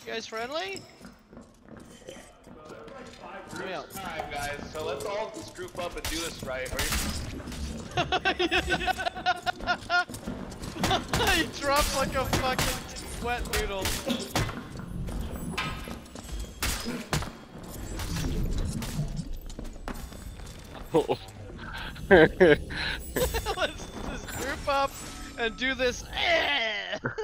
guys friendly? Alright guys, so let's all just group up and do this right. He dropped like a fucking wet noodle. Let's just group up and do this.